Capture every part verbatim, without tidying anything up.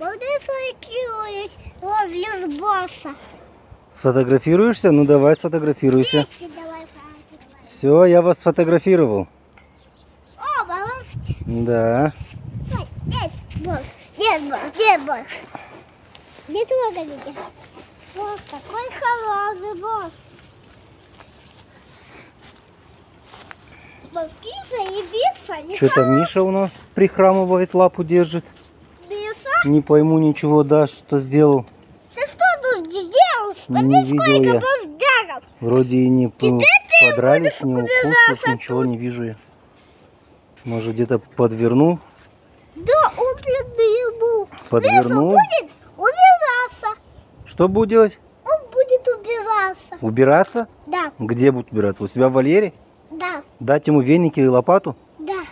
Можно сфотографировать ловлю с босса. Сфотографируешься? Ну давай сфотографируйся. Давай Все, я вас сфотографировал. О, босс. Да. Ой, нет, босс. Нет, босс, нет, босс. Не трогайте. Босс, какой хороший босс. Босс, Киса и Биса не Что-то Миша у нас прихрамывает, лапу держит. Биса? Не пойму ничего, да, что сделал. Ты что тут сделал? Не Смотри, видел сколько я. босс. Вроде и не Теперь ты подрались, будешь не укусов, убираться ничего не вижу я. Может, где-то подвернул? Да, убил. Подвернул. Биса будет убираться. Что будет делать? Он будет убираться. Убираться? Да, Где будет убираться? У себя в вольере? да, Дать ему веники и лопату? да.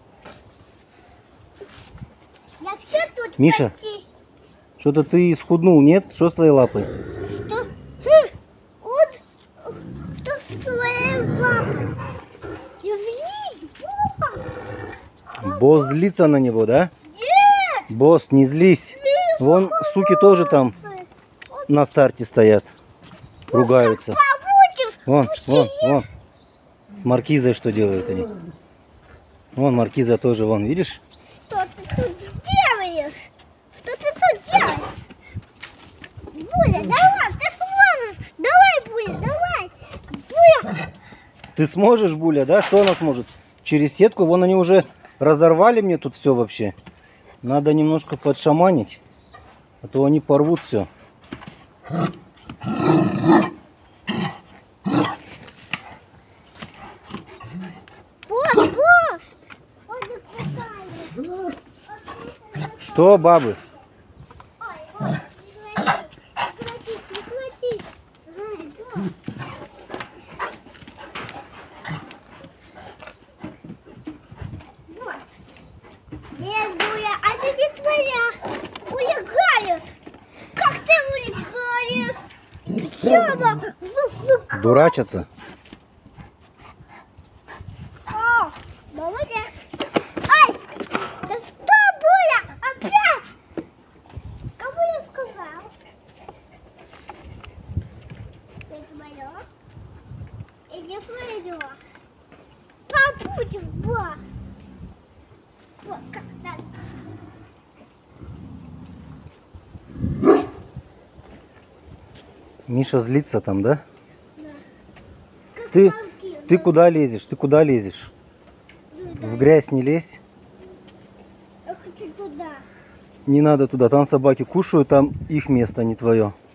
Я все тут Миша. почистил. Что-то ты исхуднул, нет? Что с твоей лапой? Что? Хм, он что с твоей лапой? Извини, папа. Босс злится на него, да? Нет, Босс, не злись. Вон суки тоже там на старте стоят. Ругаются. побудешь. Вон, вон, вон. С маркизой что делают они? Вон маркиза тоже, вон, видишь? Что ты тут делаешь? Что ты тут делаешь? Буля, давай, ты сможешь. Давай, Буля, давай. Буля. Ты сможешь, Буля, да? Что она сможет? Через сетку, вон они уже разорвали мне тут все вообще. Надо немножко подшаманить, а то они порвут все. Босс, босс. Он не кусает. Что, бабы? Ой, ой, прекрати, прекрати, прекрати. Ай, да. Вот. Нет, Буля, а это не твоя. Улегаешь. Как ты улегаешь? Сёма, засык. Дурачатся? О, молодец. Ай, да что, Буля, опять? Кому я сказал? Это мое. И не твое. Побудешь, босс. Вот как так. Миша злится там, да? Да. Ты, Мозги, ты да. куда лезешь? Ты куда лезешь? В грязь не лезь. Я хочу туда. Не надо туда. Там собаки кушают, там их место, не твое.